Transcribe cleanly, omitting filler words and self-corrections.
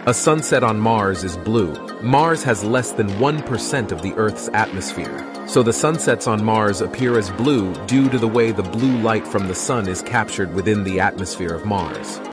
A sunset on Mars is blue. Mars has less than 1% of the Earth's atmosphere, so the sunsets on Mars appear as blue due to the way the blue light from the sun is captured within the atmosphere of Mars.